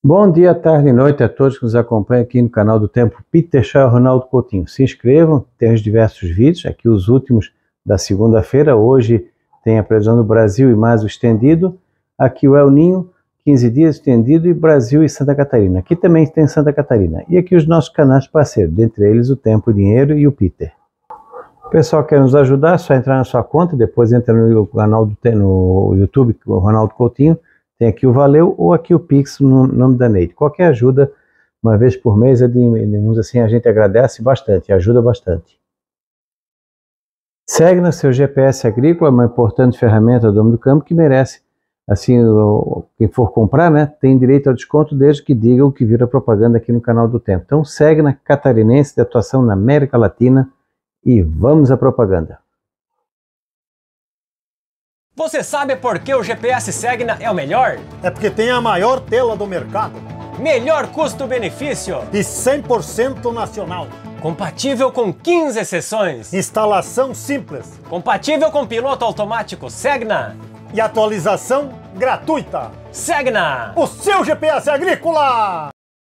Bom dia, tarde e noite a todos que nos acompanham aqui no canal do Tempo Peter Shaw e Ronaldo Coutinho. Se inscrevam, tem os diversos vídeos, aqui os últimos da segunda-feira. Hoje tem a previsão do Brasil e mais o estendido. Aqui o El Ninho, 15 dias estendido, e Brasil e Santa Catarina. Aqui também tem Santa Catarina. E aqui os nossos canais parceiros, dentre eles o Tempo, o Dinheiro e o Peter. O pessoal quer nos ajudar, é só entrar na sua conta, depois entra no canal no YouTube, o Ronaldo Coutinho. Tem aqui o Valeu ou aqui o Pix no nome da Neide. Qualquer ajuda, uma vez por mês, assim, a gente agradece bastante, ajuda bastante. Segue seu GPS agrícola, uma importante ferramenta do homem do campo que merece, assim, quem for comprar, né, tem direito ao desconto desde que diga o que vira propaganda aqui no canal do Tempo. Então segue na Catarinense de atuação na América Latina e vamos à propaganda. Você sabe por que o GPS Segna é o melhor? É porque tem a maior tela do mercado. Melhor custo-benefício. E 100% nacional. Compatível com 15 seções. Instalação simples. Compatível com piloto automático Segna. E atualização gratuita. Segna! O seu GPS agrícola!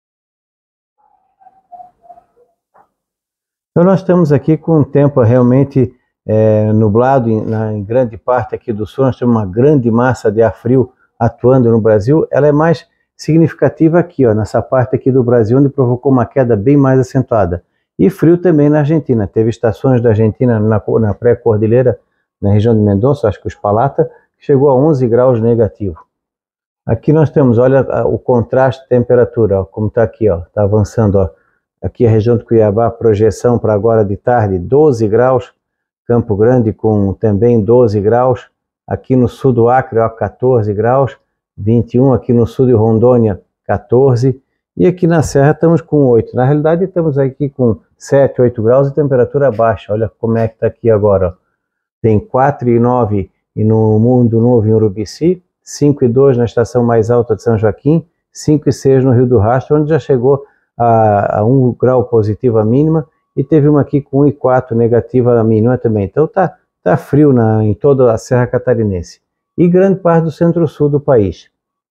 Então nós estamos aqui com um tempo realmente nublado em grande parte aqui do sul. Nós temos uma grande massa de ar frio atuando no Brasil. Ela é mais significativa aqui, ó, nessa parte aqui do Brasil, onde provocou uma queda bem mais acentuada. E frio também na Argentina. Teve estações da Argentina na pré-cordilheira, na região de Mendoza, acho que os Palata, que chegou a 11 graus negativo. Aqui nós temos, olha o contraste de temperatura, ó, como está aqui, ó, está avançando, ó. Aqui a região de Cuiabá, projeção para agora de tarde, 12 graus. Campo Grande com também 12 graus, aqui no sul do Acre, ó, 14 graus, 21 aqui no sul de Rondônia, 14, e aqui na Serra estamos com 8. Na realidade estamos aqui com 7, 8 graus e temperatura baixa. Olha como é que está aqui agora, ó. Tem 4,9 no Mundo Novo em Urubici, 5,2 na estação mais alta de São Joaquim, 5,6 no Rio do Rastro, onde já chegou a 1 grau positivo a mínima, e teve uma aqui com 1,4 negativa a mínima também. Então tá frio em toda a Serra Catarinense e grande parte do centro-sul do país.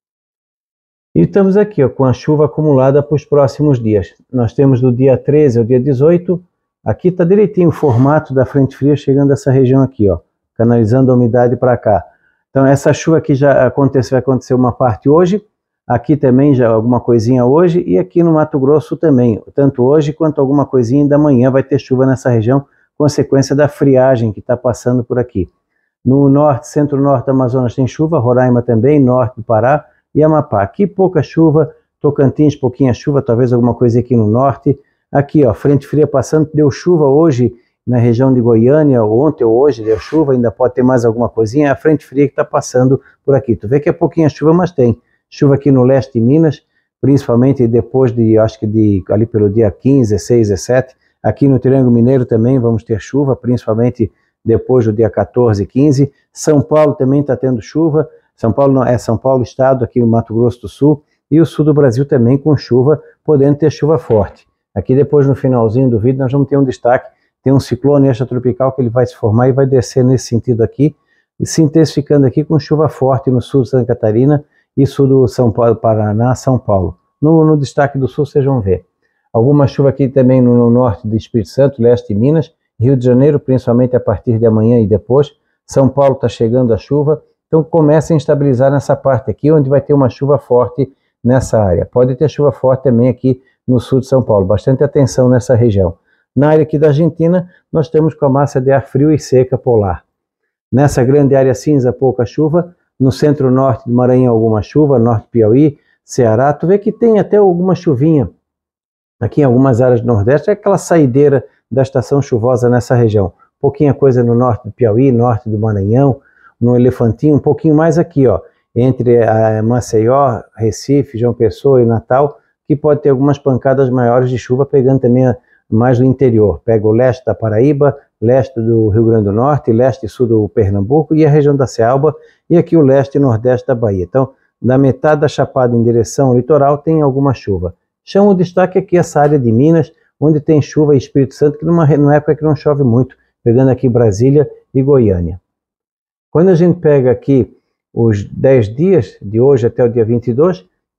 E estamos aqui, ó, com a chuva acumulada para os próximos dias. Nós temos do dia 13 ao dia 18, aqui está direitinho o formato da frente fria chegando a essa região aqui, ó, canalizando a umidade para cá. Então essa chuva aqui já vai acontecer uma parte hoje, aqui também já alguma coisinha hoje, e aqui no Mato Grosso também, tanto hoje quanto alguma coisinha da manhã vai ter chuva nessa região, consequência da friagem que está passando por aqui. No norte, centro-norte do Amazonas tem chuva, Roraima também, norte do Pará e Amapá. Aqui pouca chuva, Tocantins pouquinha chuva, talvez alguma coisa aqui no norte. Aqui, ó, frente fria passando, deu chuva hoje na região de Goiânia, ontem ou hoje deu chuva, ainda pode ter mais alguma coisinha, é a frente fria que está passando por aqui. Tu vê que é pouquinha chuva, mas tem. Chuva aqui no leste de Minas, principalmente depois acho que ali pelo dia 15, 16, 17. Aqui no Triângulo Mineiro também vamos ter chuva, principalmente depois do dia 14, 15. São Paulo também está tendo chuva. São Paulo não é São Paulo estado, aqui no Mato Grosso do Sul. E o sul do Brasil também com chuva, podendo ter chuva forte. Aqui depois no finalzinho do vídeo nós vamos ter um destaque. Tem um ciclone extratropical que ele vai se formar e vai descer nesse sentido aqui. E se intensificando aqui com chuva forte no sul de Santa Catarina. E sul do São Paulo, Paraná, São Paulo. No destaque do sul vocês vão ver. Alguma chuva aqui também no norte do Espírito Santo, leste de Minas, Rio de Janeiro, principalmente a partir de amanhã e depois. São Paulo está chegando a chuva, então começa a estabilizar nessa parte aqui, onde vai ter uma chuva forte nessa área. Pode ter chuva forte também aqui no sul de São Paulo, bastante atenção nessa região. Na área aqui da Argentina, nós estamos com a massa de ar frio e seca polar. Nessa grande área cinza, pouca chuva. No centro-norte do Maranhão alguma chuva, norte do Piauí, Ceará, tu vê que tem até alguma chuvinha. Aqui em algumas áreas do Nordeste, é aquela saideira da estação chuvosa nessa região. Pouquinha coisa no norte do Piauí, norte do Maranhão, no Elefantinho, um pouquinho mais aqui, ó, entre a Maceió, Recife, João Pessoa e Natal, que pode ter algumas pancadas maiores de chuva, pegando também mais do interior. Pega o leste da Paraíba, leste do Rio Grande do Norte, leste e sul do Pernambuco e a região da Cealba, e aqui o leste e nordeste da Bahia. Então, da metade da Chapada em direção ao litoral tem alguma chuva. Chama o destaque aqui essa área de Minas, onde tem chuva, e Espírito Santo, que numa época que não chove muito, pegando aqui Brasília e Goiânia. Quando a gente pega aqui os 10 dias, de hoje até o dia 22,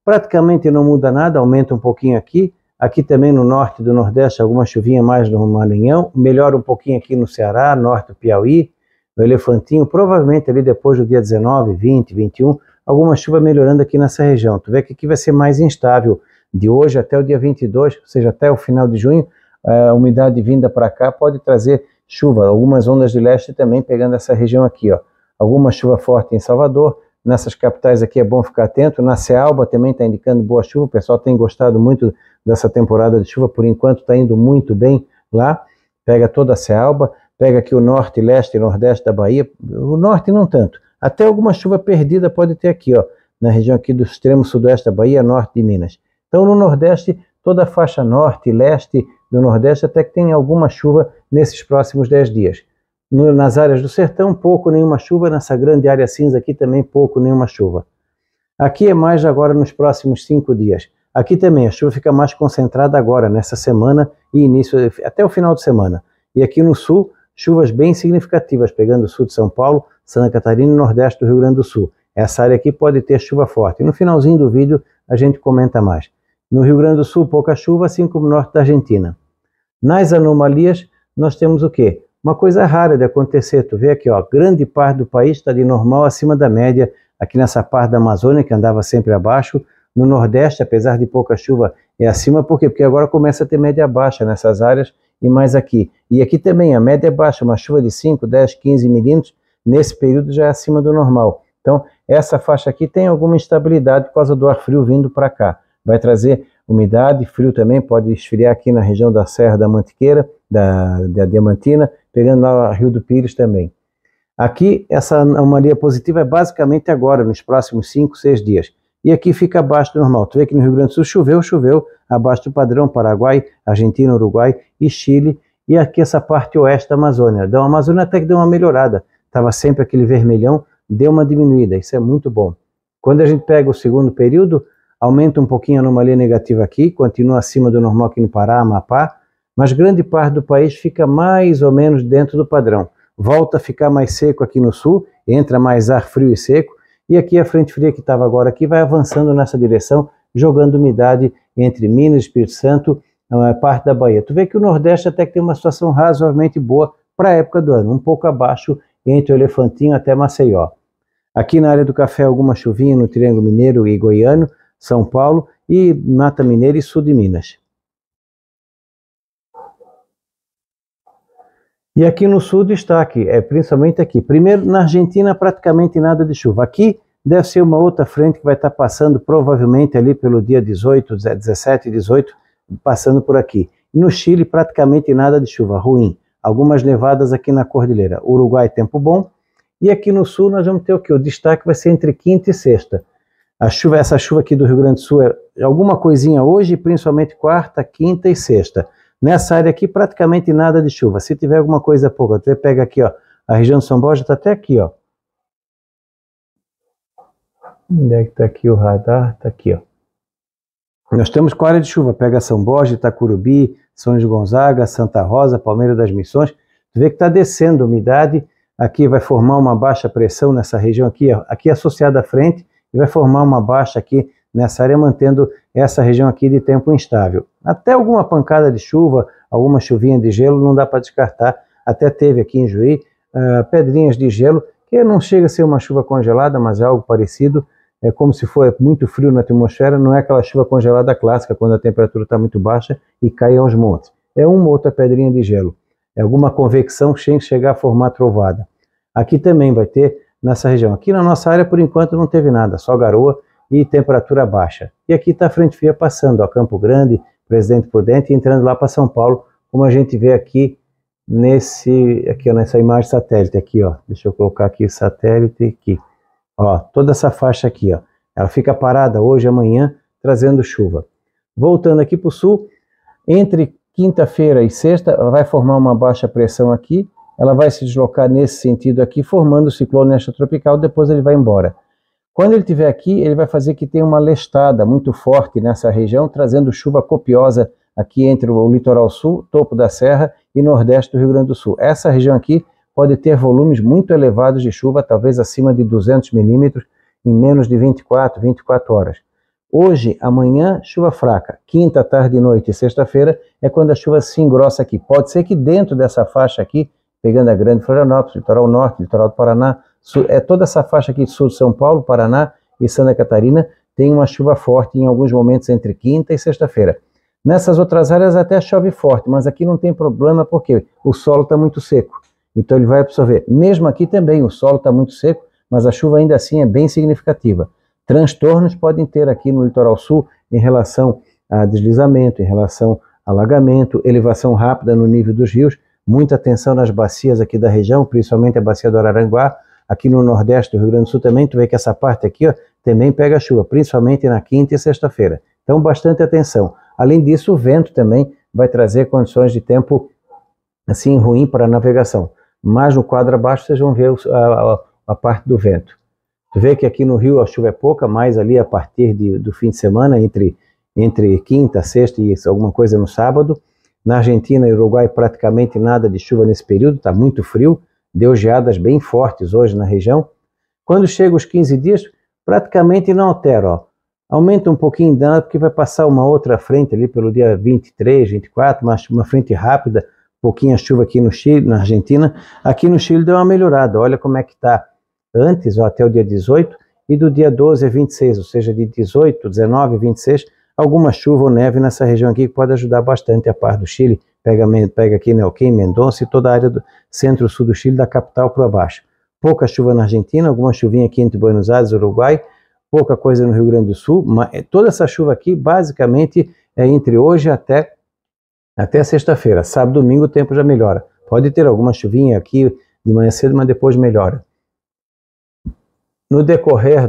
praticamente não muda nada, aumenta um pouquinho aqui. Aqui também no norte do Nordeste, alguma chuvinha mais no Maranhão, melhora um pouquinho aqui no Ceará, norte do Piauí, no Elefantinho, provavelmente ali depois do dia 19, 20, 21, alguma chuva melhorando aqui nessa região. Tu vê que aqui vai ser mais instável, de hoje até o dia 22, ou seja, até o final de junho, a umidade vinda para cá pode trazer chuva, algumas ondas de leste também pegando essa região aqui, ó. Alguma chuva forte em Salvador, nessas capitais aqui é bom ficar atento, na Cealba também está indicando boa chuva, o pessoal tem gostado muito dessa temporada de chuva, por enquanto está indo muito bem lá, pega toda a Cealba, pega aqui o norte, leste e nordeste da Bahia, o norte não tanto, até alguma chuva perdida pode ter aqui, ó, na região aqui do extremo sudoeste da Bahia, norte de Minas. Então no nordeste, toda a faixa norte e leste do nordeste até que tem alguma chuva nesses próximos 10 dias. Nas áreas do sertão, pouco, nenhuma chuva, nessa grande área cinza aqui também pouco, nenhuma chuva. Aqui é mais agora nos próximos 5 dias. Aqui também a chuva fica mais concentrada agora, nessa semana e início, até o final de semana. E aqui no sul, chuvas bem significativas, pegando o sul de São Paulo, Santa Catarina e nordeste do Rio Grande do Sul. Essa área aqui pode ter chuva forte. No finalzinho do vídeo a gente comenta mais. No Rio Grande do Sul, pouca chuva, assim como no norte da Argentina. Nas anomalias, nós temos o quê? Uma coisa rara de acontecer, tu vê aqui, ó, grande parte do país está de normal acima da média, aqui nessa parte da Amazônia, que andava sempre abaixo, no Nordeste, apesar de pouca chuva, é acima, por quê? Porque agora começa a ter média baixa nessas áreas e mais aqui. E aqui também a média é baixa, uma chuva de 5, 10, 15 milímetros, nesse período já é acima do normal. Então, essa faixa aqui tem alguma instabilidade por causa do ar frio vindo para cá. Vai trazer umidade, frio também, pode esfriar aqui na região da Serra da Mantiqueira, da Diamantina, pegando lá o Rio do Pires também. Aqui, essa anomalia positiva é basicamente agora, nos próximos 5, 6 dias. E aqui fica abaixo do normal. Tu vê que no Rio Grande do Sul choveu, abaixo do padrão, Paraguai, Argentina, Uruguai e Chile. E aqui essa parte oeste da Amazônia. Da Amazônia até que deu uma melhorada. Estava sempre aquele vermelhão, deu uma diminuída. Isso é muito bom. Quando a gente pega o segundo período, aumenta um pouquinho a anomalia negativa aqui, continua acima do normal aqui no Pará, Amapá, mas grande parte do país fica mais ou menos dentro do padrão. Volta a ficar mais seco aqui no sul, entra mais ar frio e seco, e aqui a frente fria que estava agora aqui vai avançando nessa direção, jogando umidade entre Minas, Espírito Santo, parte da Bahia. Tu vê que o Nordeste até que tem uma situação razoavelmente boa para a época do ano, um pouco abaixo entre o Elefantinho até Maceió. Aqui na área do café alguma chuvinha no Triângulo Mineiro e Goiano, São Paulo e Mata Mineira e sul de Minas. E aqui no sul destaque, principalmente aqui. Primeiro, na Argentina praticamente nada de chuva. Aqui deve ser uma outra frente que vai estar passando provavelmente ali pelo dia 18, 17, 18, passando por aqui. E no Chile praticamente nada de chuva, ruim. Algumas nevadas aqui na Cordilheira. Uruguai, tempo bom. E aqui no sul nós vamos ter o que? O destaque vai ser entre quinta e sexta. Essa chuva aqui do Rio Grande do Sul é alguma coisinha hoje, principalmente quarta, quinta e sexta. Nessa área aqui praticamente nada de chuva. Se tiver alguma coisa pouca, você pega aqui, ó, a região de São Borja está até aqui, ó. Onde é que está aqui o radar? Está aqui, ó. Nós estamos com área de chuva, pega São Borja, Itacurubi, São Luís de Gonzaga, Santa Rosa, Palmeira das Missões. Tu vê que está descendo umidade, aqui vai formar uma baixa pressão nessa região aqui, ó, aqui associada à frente, e vai formar uma baixa aqui nessa área, mantendo essa região aqui de tempo instável. Até alguma pancada de chuva, alguma chuvinha de gelo, não dá para descartar. Até teve aqui em Juí pedrinhas de gelo, que não chega a ser uma chuva congelada, mas é algo parecido. É como se for muito frio na atmosfera, não é aquela chuva congelada clássica, quando a temperatura está muito baixa e cai aos montes. É uma outra pedrinha de gelo. É alguma convecção sem chegar a formar trovada. Aqui também vai ter nessa região. Aqui na nossa área, por enquanto, não teve nada, só garoa e temperatura baixa. E aqui está a frente fria passando, ó, Campo Grande, Presidente Prudente, e entrando lá para São Paulo, como a gente vê aqui nessa imagem satélite aqui, ó. Deixa eu colocar aqui satélite aqui. Ó, toda essa faixa aqui, ó. Ela fica parada hoje e amanhã, trazendo chuva. Voltando aqui para o sul, entre quinta-feira e sexta, vai formar uma baixa pressão aqui, ela vai se deslocar nesse sentido aqui, formando o ciclone extratropical, depois ele vai embora. Quando ele estiver aqui, ele vai fazer que tenha uma lestada muito forte nessa região, trazendo chuva copiosa aqui entre o litoral sul, topo da serra e nordeste do Rio Grande do Sul. Essa região aqui pode ter volumes muito elevados de chuva, talvez acima de 200 milímetros em menos de 24 horas. Hoje, amanhã, chuva fraca. Quinta, tarde, noite e sexta-feira é quando a chuva se engrossa aqui. Pode ser que dentro dessa faixa aqui, pegando a Grande Florianópolis, litoral norte, litoral do Paraná, toda essa faixa aqui sul de São Paulo, Paraná e Santa Catarina, tem uma chuva forte em alguns momentos entre quinta e sexta-feira. Nessas outras áreas até chove forte, mas aqui não tem problema porque o solo está muito seco. Então ele vai absorver. Mesmo aqui também o solo está muito seco, mas a chuva ainda assim é bem significativa. Transtornos podem ter aqui no litoral sul em relação a deslizamento, em relação a alagamento, elevação rápida no nível dos rios, muita atenção nas bacias aqui da região, principalmente a bacia do Araranguá, aqui no nordeste do Rio Grande do Sul também, tu vê que essa parte aqui ó, também pega chuva, principalmente na quinta e sexta-feira. Então bastante atenção. Além disso, o vento também vai trazer condições de tempo assim ruim para a navegação. Mas no quadro abaixo vocês vão ver a parte do vento. Tu vê que aqui no Rio a chuva é pouca, mas ali a partir do fim de semana, entre quinta, sexta e alguma coisa no sábado. Na Argentina e Uruguai praticamente nada de chuva nesse período, está muito frio, deu geadas bem fortes hoje na região. Quando chega os 15 dias, praticamente não altera, ó. Aumenta um pouquinho dano porque vai passar uma outra frente ali pelo dia 23, 24, mas uma frente rápida, pouquinha chuva aqui no Chile, na Argentina. Aqui no Chile deu uma melhorada, olha como é que está antes, ó, até o dia 18, e do dia 12 a 26, ou seja, de 18, 19 e 26, alguma chuva ou neve nessa região aqui que pode ajudar bastante a parte do Chile. Pega aqui Neuquén, Mendonça e toda a área do centro-sul do Chile, da capital para baixo. Pouca chuva na Argentina, alguma chuvinha aqui entre Buenos Aires e Uruguai, pouca coisa no Rio Grande do Sul, mas toda essa chuva aqui basicamente é entre hoje até sexta-feira. Sábado, domingo o tempo já melhora. Pode ter alguma chuvinha aqui de manhã cedo, mas depois melhora. No decorrer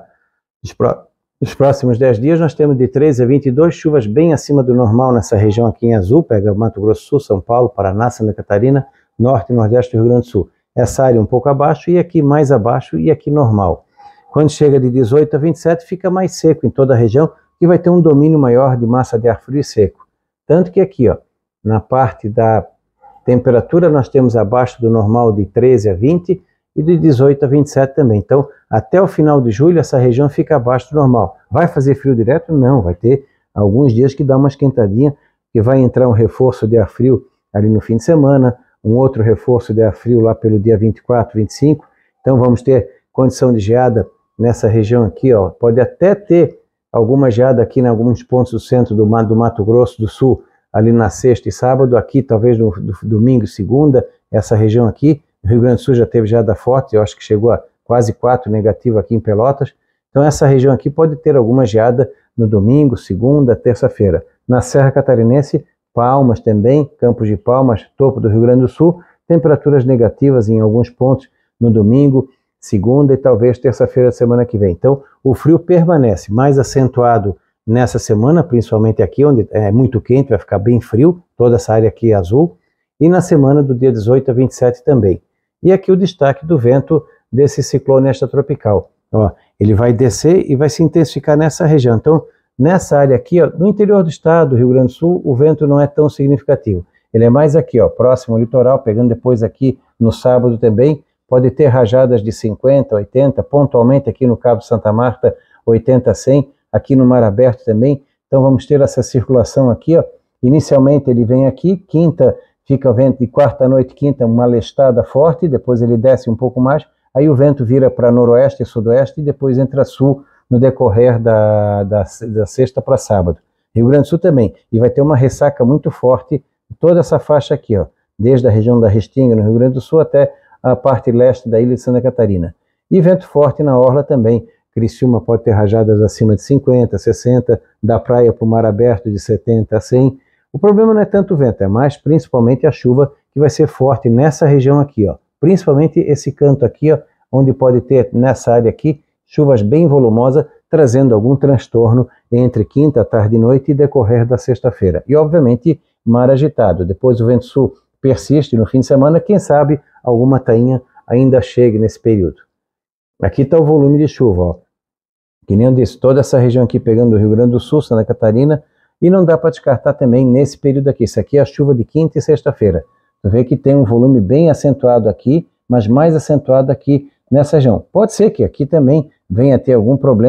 dos próximos 10 dias, nós temos de 13 a 22 chuvas bem acima do normal nessa região aqui em azul, pega Mato Grosso do Sul, São Paulo, Paraná, Santa Catarina, norte e nordeste do Rio Grande do Sul. Essa área um pouco abaixo e aqui mais abaixo e aqui normal. Quando chega de 18 a 27 fica mais seco em toda a região e vai ter um domínio maior de massa de ar frio e seco. Tanto que aqui, ó, na parte da temperatura nós temos abaixo do normal de 13 a 20 e de 18 a 27 também. Então, até o final de julho, essa região fica abaixo do normal. Vai fazer frio direto? Não, vai ter alguns dias que dá uma esquentadinha, que vai entrar um reforço de ar frio ali no fim de semana, um outro reforço de ar frio lá pelo dia 24, 25. Então, vamos ter condição de geada nessa região aqui, ó. Pode até ter alguma geada aqui em alguns pontos do centro do Mato Grosso do Sul, ali na sexta e sábado, aqui talvez no domingo e segunda, essa região aqui. O Rio Grande do Sul já teve geada forte, eu acho que chegou a quase 4 negativo aqui em Pelotas. Então essa região aqui pode ter alguma geada no domingo, segunda, terça-feira. Na Serra Catarinense, Palmas também, Campos de Palmas, topo do Rio Grande do Sul, temperaturas negativas em alguns pontos no domingo, segunda e talvez terça-feira da semana que vem. Então o frio permanece mais acentuado nessa semana, principalmente aqui onde é muito quente, vai ficar bem frio, toda essa área aqui é azul, e na semana do dia 18 a 27 também. E aqui o destaque do vento desse ciclone extratropical. Ó, ele vai descer e vai se intensificar nessa região. Então, nessa área aqui, ó, no interior do estado, do Rio Grande do Sul, o vento não é tão significativo. Ele é mais aqui, ó, próximo ao litoral, pegando depois aqui no sábado também. Pode ter rajadas de 50, 80, pontualmente aqui no Cabo Santa Marta, 80 a 100, aqui no Mar Aberto também. Então vamos ter essa circulação aqui, ó. Inicialmente ele vem aqui, quinta fica o vento de quarta à noite, quinta, uma lestada forte, depois ele desce um pouco mais, aí o vento vira para noroeste e sudoeste e depois entra sul no decorrer da sexta para sábado. Rio Grande do Sul também, e vai ter uma ressaca muito forte, toda essa faixa aqui, ó, desde a região da Restinga, no Rio Grande do Sul, até a parte leste da ilha de Santa Catarina. E vento forte na orla também. Criciúma pode ter rajadas acima de 50, 60, da praia para o mar aberto de 70 a 100. O problema não é tanto o vento, é mais principalmente a chuva que vai ser forte nessa região aqui, ó. Principalmente esse canto aqui, ó, onde pode ter nessa área aqui chuvas bem volumosas, trazendo algum transtorno entre quinta, tarde e noite e decorrer da sexta-feira. E obviamente mar agitado. Depois o vento sul persiste no fim de semana, quem sabe alguma tainha ainda chegue nesse período. Aqui está o volume de chuva, ó. Que nem eu disse, toda essa região aqui pegando o Rio Grande do Sul, Santa Catarina, e não dá para descartar também nesse período aqui. Isso aqui é a chuva de quinta e sexta-feira. Você vê que tem um volume bem acentuado aqui, mas mais acentuado aqui nessa região. Pode ser que aqui também venha a ter algum problema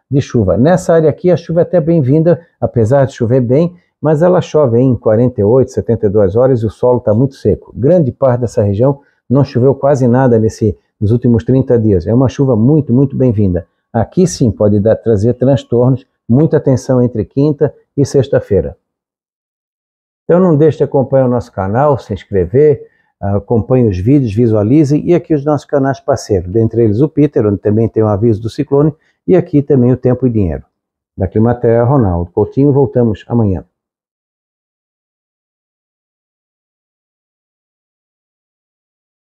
de chuva. Nessa área aqui a chuva é até bem-vinda, apesar de chover bem, mas ela chove em 48, 72 horas e o solo está muito seco. Grande parte dessa região não choveu quase nada nos últimos 30 dias. É uma chuva muito, muito bem-vinda. Aqui sim pode trazer transtornos, muita atenção entre quinta e sexta-feira. Então não deixe de acompanhar o nosso canal, se inscrever, acompanhe os vídeos, visualize, e aqui os nossos canais parceiros, dentre eles o Peter, onde também tem um aviso do ciclone, e aqui também o Tempo e Dinheiro. Da Climaterra, Ronaldo Coutinho, voltamos amanhã.